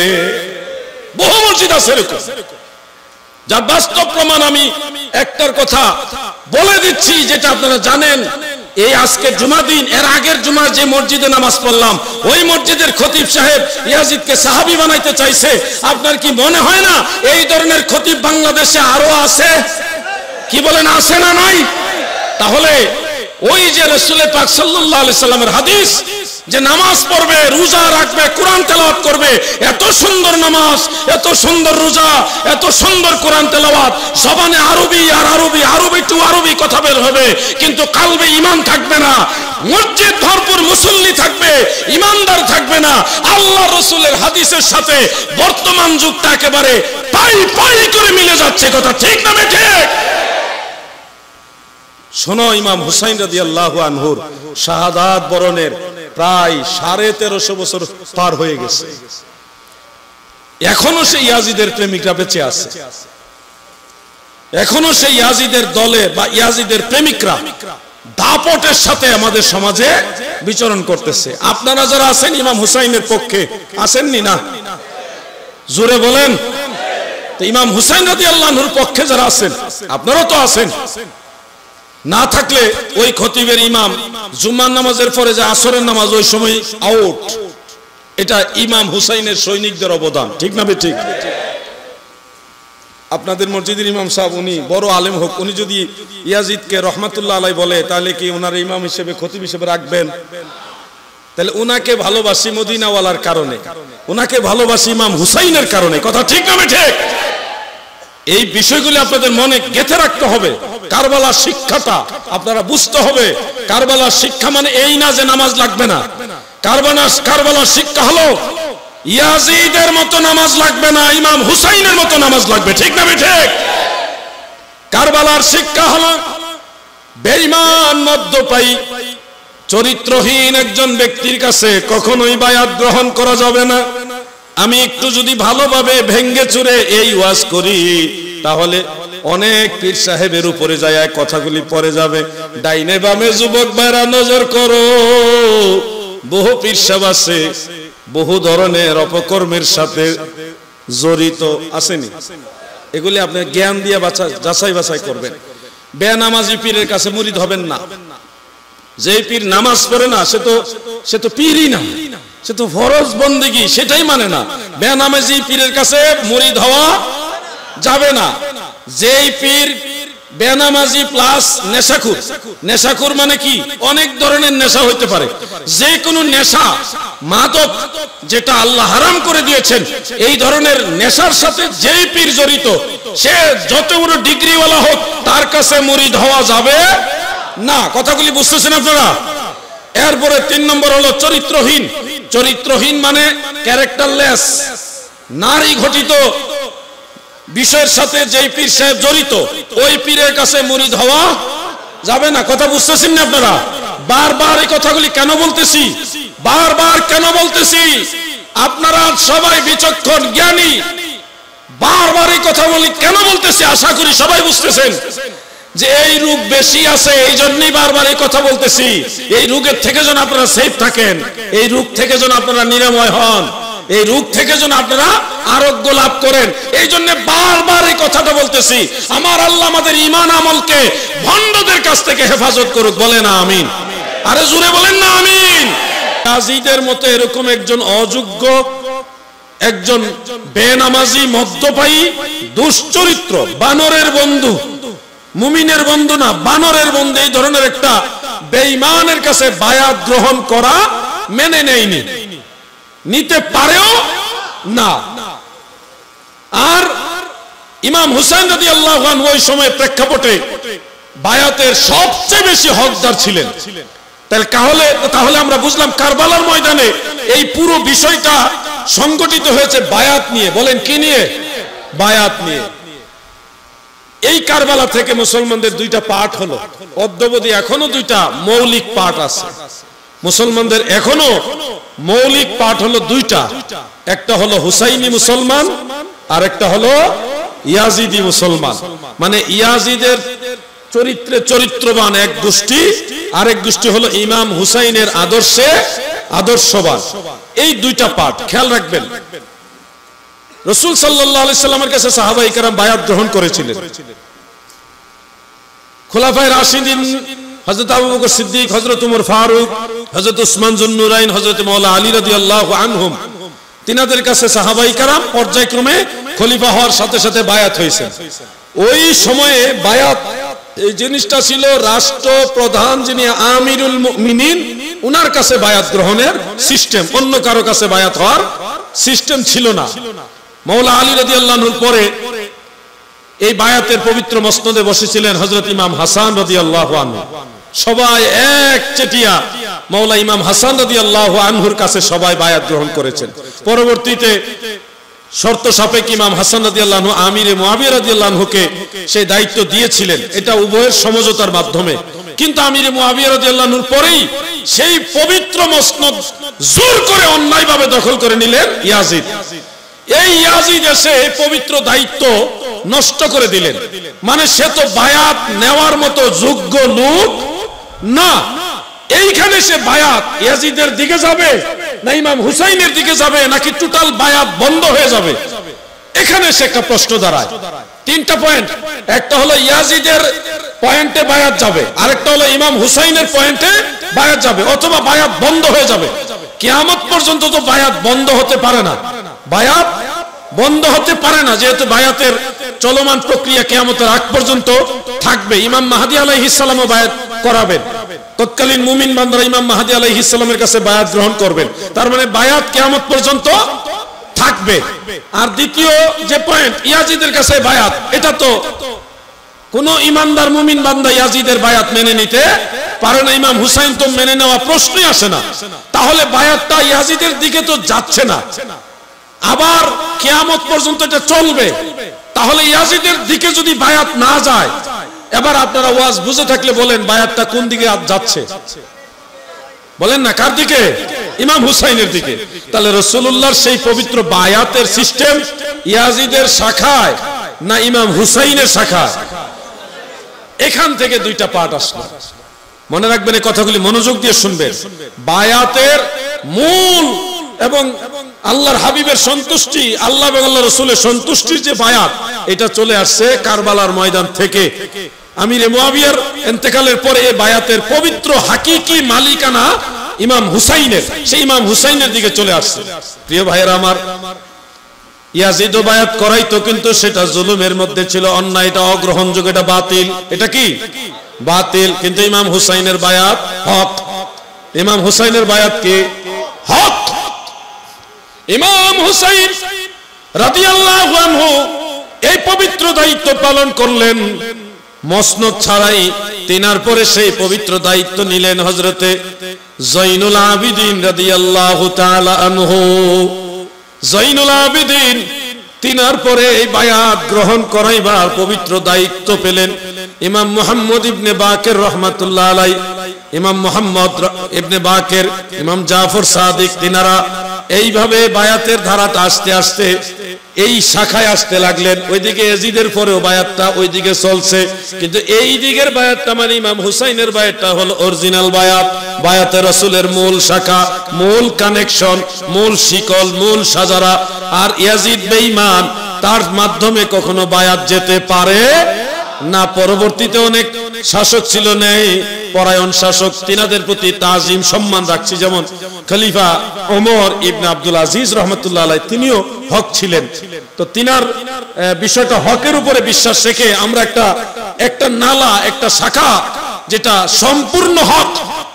বহু মসজিদ আছে এরকম, যার বাস্তব প্রমাণ আমি একটার কথা বলে দিচ্ছি যেটা আপনারা জানেন। এই আজকে জুমা দিন, এর আগের জুমা যে মসজিদে নামাজ পড়লাম ওই মসজিদের খতিব সাহেব ইয়াজিদকে সাহাবী বানাইতে চাইছে। আপনার কি মনে হয় না এই ধরনের খতিব বাংলাদেশে আরো আছে? কি বলেন, আছে না নাই? তাহলে ওই যে রাসূল পাক সাল্লাল্লাহু আলাইহি সাল্লামের হাদিস যে নামাজ পড়বে, রোজা রাখবে, কোরআন তেলাওয়াত করবে, এত সুন্দর নামাজ, এত সুন্দর রোজা, এত সুন্দর কোরআন তেলাওয়াত, জবানে আরবি আর আরবি আরবি টু আরবি কথা বের হবে কিন্তু কালবে ঈমান থাকবে না। মসজিদ ভরপুর মুসল্লি থাকবে, ঈমানদার থাকবে না। আল্লাহ রাসূলের হাদিসের সাথে বর্তমান যুগটা একেবারে পাই পাই করে মিলে যাচ্ছে, কথা ঠিক না ঠিক? শোনো, ইমাম হুসাইন রাদিয়াল্লাহু আনহুর শাহাদাত বরণের প্রায় সাড়ে তেরোশো বছর পার হয়ে গেছে, এখনো সেই ইয়াজিদের প্রেমিকরা বেঁচে আছে, এখনো সেই ইয়াজিদের দলে বা ইয়াজিদের প্রেমিকরা দাপটের সাথে আমাদের সমাজে বিচরণ করতেছে। আপনারা যারা আছেন ইমাম হুসাইনের পক্ষে, আসেননি না? জোরে বলেন। তো ইমাম হুসাইন রাদিয়াল্লাহু আনহুর পক্ষে যারা আছেন আপনারাও তো আছেন। না থাকলে ওই খতিবের ইমাম জুমার নামাজের পরে যে আসরের নামাজ ওই সময় আউট, এটা ইমাম হুসাইনের সৈনিকদের অবদান, ঠিক না ঠিক? আপনাদের মসজিদের ইমাম সাহেব উনি বড় আলেম হোক, উনি যদি ইয়াজিদকে রহমাতুল্লাহ আলাইহি বলে তাহলে কি ওনার ইমাম হিসেবে খতিব হিসেবে রাখবেন? তাহলে উনাকে ভালোবাসি মদিনাওয়ালার কারণে, উনাকে ভালোবাসি ইমাম হুসাইনের কারণে, কথা ঠিক না ঠিক? এই বিষয়গুলি আপনাদের মনে গেঁথে রাখতে হবে। কারবালার শিক্ষাটা আপনারা বুঝতে হবে। কারবালার শিক্ষা মানে এই না যে নামাজ লাগবে না। কারবালার কারবালার শিক্ষা হলো ইয়াজিদের মতো নামাজ লাগবে না, ইমাম হুসাইনের মতো নামাজ লাগবে, ঠিক না ঠিক? কারবালার শিক্ষা হলো বেঈমান মদ্যপায়ী চরিত্রহীন একজন ব্যক্তির কাছে কখনোই বায়াত গ্রহণ করা যাবে না। আমি একটু যদি ভালোভাবে ভেঙ্গে চুরে এই ওয়াজ করি তাহলে অনেক পীর সাহেবের উপরে যায় কথাগুলি পড়ে যাবে। ডাইনে বামে যুবক ভাইরা নজর করো, বহু পীর সাহেব আছে বহু ধরনের অপকর্মের সাথে জড়িত আসেনি। এগুলি আপনি জ্ঞান দিয়ে যাচাই বাছাই করবেন। বেনামাজি পীরের কাছে মুরিদ হবেন না। যে পীর নামাজ পড়ে না সে তো সে তো পীরই না, সে তো ফরজ বন্দেগী সেটাই মানে না। বেনামাজি পীরের কাছে মুরিদ হওয়া যাবে না। যেই পীর বেনামাজি প্লাস নেশাখুর, নেশাখুর মানে কি অনেক ধরনের নেশা হইতে পারে, যে কোনো নেশা মাদক যেটা আল্লাহ হারাম করে দিয়েছেন এই ধরনের নেশার সাথে যেই পীর জড়িত সে যত বড় ডিগ্রিওয়ালা হোক তার কাছে মুরিদ হওয়া যাবে না। কথাগুলি বুঝতেছেন আপনারা? এরপরে তিন নম্বর হলো চরিত্রহীন। চরিত্রহীন মানে ক্যারেক্টারলেস, নারী ঘটিত বিষয়ের সাথে যেই পীর সাহেব জড়িত ওই পীরের কাছে মুরিদ হওয়া যাবে না। কথা বুঝতেছেন না আপনারা? বারবার এই কথাগুলি কেন বলতেছি, বারবার কেন বলতেছি? আপনারা সবাই বিচক্ষণ জ্ঞানী, বারবার এই কথা বলি কেন বলতেছি আশা করি সবাই বুঝতেছেন যে এই রোগ বেশি আছে, এই জন্যই বারবার এই কথা বলতেছি। এই রোগের থেকে যেন আপনারা সেফ থাকেন, এই রোগ থেকে যেন আপনারা নিরাময় হন, এই রোগ থেকে যেন আপনারা আরোগ্য লাভ করেন, এই জন্য বারবার এই কথাটা বলতেছি। আমার আল্লাহ আমাদের ঈমান আমলকে ভণ্ডদের কাছ থেকে হেফাজত করুক, বলেন আমিন। আরে জোরে বলেন না আমিন। ইয়াজিদের মতো এরকম একজন অযোগ্য, একজন বেনামাজি মদ্যপায়ী দুশ্চরিত্র বানরের বন্ধু, মুমিনের বন্ধু না বানরের বন্ধু, এই ধরনের একটা বেঈমানের কাছে বায়াত গ্রহণ করা মেনে নেয়নি, নিতে পারেও না। আর ইমাম হুসাইন রাদিয়াল্লাহু আনহু ওই সময় প্রেক্ষাপটে বায়াতের সবচেয়ে বেশি হকদার ছিলেন। তাহলে তাহলে আমরা বুঝলাম কারবালার ময়দানে এই পুরো বিষয়টা সংগঠিত হয়েছে বায়াত নিয়ে। বলেন কি নিয়ে? বায়াত নিয়ে। এই কারবালা থেকে মুসলমানদের দুইটা পাঠ হলো, অদ্যাবধি এখনো দুইটা মৌলিক পাঠ আছে। মুসলমানদের এখনো মৌলিক পাঠ হলো দুইটা, একটা হলো হুসাইনি মুসলমান আর একটা হলো ইয়াজিদি মুসলমান। মানে ইয়াজিদের চরিত্রে চরিত্রবান এক গোষ্ঠী, আরেক গোষ্ঠী হলো ইমাম হুসাইনের আদর্শে আদর্শবান। এই দুইটা পাঠ খেয়াল রাখবেন। রাসূল সাল্লাল্লাহু আলাইহি সাল্লামের কাছে সাহাবায়ে কেরাম বায়াত গ্রহণ করেছিলেন। খোলাফায়ে রাশিদিন হযরত আবু বকর সিদ্দিক, হযরত ওমর ফারুক, হযরত উসমান যুন্নুরাইন, হযরত মাওলানা আলী রাদিয়াল্লাহু আনহুম, তিনাদের কাছে সাহাবায়ে কেরাম পর্যায়ক্রমে খলিফা হওয়ার সাথে সাথে বায়াত হয়েছে। ওই সময়ে বায়াত এই জিনিসটা ছিল রাষ্ট্রপ্রধান যিনি আমিরুল মুমিনিন উনার কাছে বায়াত গ্রহণের সিস্টেম, অন্য কারো কাছে বায়াত হওয়ার সিস্টেম ছিল না। মাওলানা আলী রাদিয়াল্লাহু আনহুর পরে এই বায়াতের পবিত্র মসনদে বসেছিলেন হযরত ইমাম হাসান রাদিয়াল্লাহু আনহু। সবাই এক চেটিয়া মাওলানা ইমাম হাসান রাদিয়াল্লাহু আনহুর কাছে সবাই বায়াত গ্রহণ করেছেন। পরবর্তীতে শর্ত সাপেক্ষে ইমাম হাসান রাদিয়াল্লাহু আনহু আমিরে মুআবিয়া রাদিয়াল্লাহু আনহুকে সেই দায়িত্ব দিয়েছিলেন, এটা উভয়ের সমঝোতার মাধ্যমে। কিন্তু আমিরে মুআবিয়া রাদিয়াল্লাহু আনহুর পরেই সেই পবিত্র মসনদ জোর করে অন্যায়ভাবে দখল করে নিলেন ইয়াজিদ। এই ইয়াজিদ এসে পবিত্র দায়িত্ব নষ্ট করে দিলেন। মানে সে তো বায়াত নেওয়ার মতো যোগ্য লোক না। এইখানে সে বায়াত ইয়াজিদের দিকে যাবে না ইমাম হুসাইনের দিকে যাবে, নাকি টোটাল বায়াত বন্ধ হয়ে যাবে, এখানে সে একটা প্রশ্ন দাঁড়ায়। তিনটা পয়েন্ট, একটা হলো ইয়াজিদের পয়েন্টে বায়াত যাবে, আরেকটা হলো ইমাম হুসাইনের পয়েন্টে বায়াত যাবে, অথবা বায়াত বন্ধ হয়ে যাবে। কিয়ামত পর্যন্ত তো বায়াত বন্ধ হতে পারে না, বায়াত বন্ধ হতে পারে না, যেহেতু বায়াতের চলমান প্রক্রিয়া কিয়ামতের আগ পর্যন্ত থাকবে। ইমাম মাহদী আলাইহিস সালামও বায়াত করাবেন, তৎকালীন মুমিন বান্দারা ইমাম মাহদী আলাইহিস সালামের কাছে বায়াত গ্রহণ করবেন। তার মানে বায়াত কিয়ামত পর্যন্ত থাকবে। আর দ্বিতীয় যে পয়েন্ট, ইয়াজিদের কাছে বায়াত, এটা তো কোন ইমানদার মুমিন বান্দা ইয়াজিদের বায়াত মেনে নিতে পারে না। ইমাম হুসাইন তো মেনে নেওয়া প্রশ্নই আসে না। তাহলে বায়াতটা ইয়াজিদের দিকে তো যাচ্ছে না, আবার কিয়ামত পর্যন্ত এটা চলবে। তাহলে ইয়াজিদের দিকে যদি বায়াত না যায়, এবার আপনারা ওয়াজ বুঝে থাকলে বলেন বায়াতটা কোন দিকে যাচ্ছে? বলেন না, কার দিকে? ইমাম হুসাইনের দিকে। তাহলে রাসূলুল্লাহর সেই পবিত্র বায়াতের সিস্টেম ইয়াজিদের শাখায় না ইমাম হুসাইনের শাখায়? এখান থেকে দুইটা পার্ট আসলো। মনে রাখবেন এই কথাগুলি, মনোযোগ দিয়ে শুনবেন। বায়াতের মূল এবং আল্লাহর হাবিবের সন্তুষ্টি, আল্লাহ এবং আল্লাহ রাসূলের সন্তুষ্টির যে বায়াত, এটা চলে আসছে কারবালার ময়দান থেকে। আমিরে মুয়াবিয়ার ইন্তেকালের পরে এই বায়াতের পবিত্র হাকিকি মালিকানা ইমাম হুসাইনের, সেই ইমাম হুসাইনের দিকে চলে আসছে। প্রিয় ভাইয়েরা আমার, ইয়াজিদ বায়াত করাইতো, কিন্তু সেটা জুলুমের মধ্যে ছিল, অন্যায়, এটা অগ্রহণযোগ্য, এটা বাতিল। এটা কি? বাতিল। কিন্তু ইমাম হুসাইনের বায়াত হক। ইমাম হুসাইনের বায়াত কি? হক। ইমাম হুসাইন রাদিয়াল্লাহু আনহু এই পবিত্র দায়িত্ব পালন করলেন মসনদ ছাড়াই। তিনার পরে সেই পবিত্র দায়িত্ব নিলেন হযরতে জয়নুল আবিদিন রাদিয়াল্লাহু তাআলা আনহু। জয়নুল আবিদিন তিনার পরে এই বায়াত গ্রহণ করাইবার পবিত্র দায়িত্ব পেলেন ইমাম মুহাম্মদ ইবনে বাকের রহমাতুল্লাহ আলাই। ইমাম মুহাম্মদ ইবনে বাকের, ইমাম জাফর সাদিক, তিনারা এইভাবে বায়াতের ধারাটা আস্তে আস্তে এই শাখায় আসতে লাগলেন। ওইদিকে ইয়াজিদের পরেও বায়াতটা ওইদিকে চলছে, কিন্তু এই দিকের বায়াতটা মানে ইমাম হুসাইনের বায়াতটা হলো অরিজিনাল বায়াত। বায়াতে রাসূলের মূল শাখা, মূল কানেকশন, মূল শিকল, মূল সাজারা। আর ইয়াজিদ বেঈমান, তার মাধ্যমে কখনো বায়াত যেতে পারে না। পরবর্তীতে অনেক শাসক ছিল নেই পরায়ণ শাসক, তিনাদের প্রতি তাজিম সম্মান রাখছি। যেমন খলিফা ওমর ইবনে আব্দুল আজিজ রহমতুল্লাহ আলাইহি, তিনিও হক ছিলেন। তো তিনার বিষয়টা হকের উপরে বিশ্বাস রেখে আমরা একটা একটা নালা, একটা শাখা যেটা সম্পূর্ণ হক,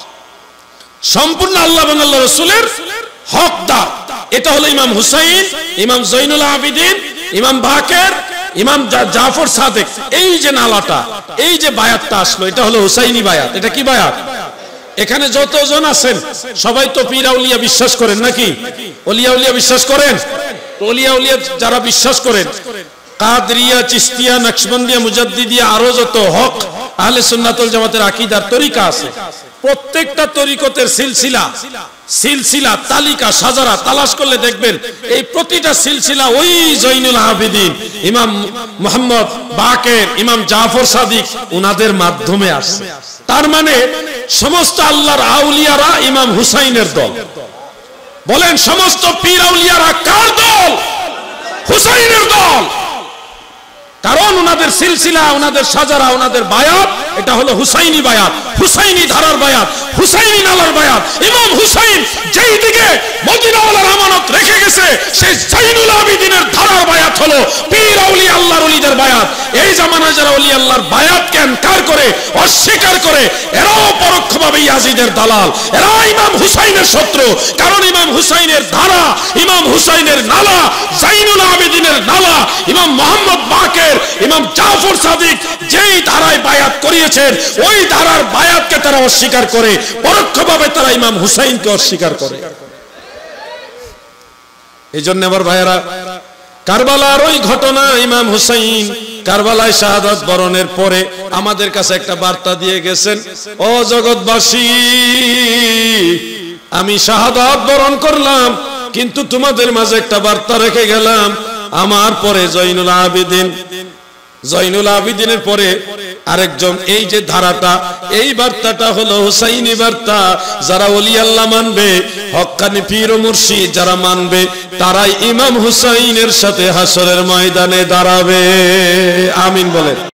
সম্পূর্ণ আল্লাহ এবং আল্লাহ রাসূলের হকদার, এটা হলো ইমাম হুসাইন, ইমাম জয়নুল আবিদিন, ইমাম বাকের, ইমাম জাফর সাদেক। এই যে নালাটা, এই যে বায়াতটা আসলো, এটা হলো হুসাইনি বায়াত। এটা কি বায়াত? এখানে যতজন আছেন সবাই তো পীর আউলিয়া বিশ্বাস করেন নাকি? ওলিয়া উলিয়া বিশ্বাস করেন? ওলিয়া উলিয়া যারা বিশ্বাস করেন, কাদরিয়া, চিশতিয়া, নকশবন্দিয়া, মুজাদ্দিদিয়া, আরো যত হক আহলে সুন্নাত ওয়াল জামাতের আকীদার তরিকা আছে, প্রত্যেকটা তরিকতের সিলসিলা সিলসিলা তালিকা সাজারা তালাশ করলে দেখবেন এই প্রতিটা সিলসিলা ওই জয়নুল আবিদিন, ইমাম মুহাম্মদ বাকের, ইমাম জাফর সাদিক, উনাদের মাধ্যমে আসছে। তার মানে সমস্ত আল্লাহর আউলিয়ারা ইমাম হুসাইনের দল। বলেন, সমস্ত পীর আউলিয়ারা কার দল? হুসাইনের দল। কারণ উনাদের সিলসিলা, উনাদের সাজারা, উনাদের বায়াত, এটা হলো হুসাইনি বায়াত, হুসাইনি ধারার বায়াত, হুসাইনি নালার বায়াত। ইমাম হুসাইন যেই দিকে মদিনাওয়ালার আমানত রেখে গেছে, সেই জয়নুল আবিদিনের ধারার বায়াত হলো পীর আউলিয়া আল্লাহর ওলিদের বায়াত। এই জামানায় যারা ওলি আল্লাহর বায়াতকে ইনকার করে, অস্বীকার করে, এরাও পরোক্ষভাবে ইয়াজিদের দালাল, এরা ইমাম হুসাইনের শত্রু। কারণ ইমাম হুসাইনের ধারা, ইমাম হুসাইনের নালা, জয়নুল আবিদিনের নালা, ইমাম মুহাম্মদ বাকের, ইমাম জাফর সাদিক যেই ধারায় বায়াত করিয়েছেন, ওই ধারার বায়াতকে তারা অস্বীকার করে, পরোক্ষভাবে তারা ইমাম হুসাইনকে অস্বীকার করে। এই জন্য আমার ভাইয়েরা, কারবালার ওই ঘটনা, ইমাম হুসাইন কারবালায় শাহাদাত বরণের পরে আমাদের কাছে একটা বার্তা দিয়ে গেছেন, ও জগৎবাসী, আমি শাহাদাত বরণ করলাম, কিন্তু তোমাদের মাঝে একটা বার্তা রেখে গেলাম। আমার পরে জয়নুল আবিদিন, জয়নুল আবিদিনের পরে আরেকজন, এই যে ধারাটা, এই বার্তাটা হলো হুসাইনি বার্তা। যারা ওলি আল্লাহ মানবে, হক্কানি পীর ও মুর্শিদ যারা মানবে, তারাই ইমাম হুসাইনের সাথে হাসরের ময়দানে দাঁড়াবে। আমিন বলেন।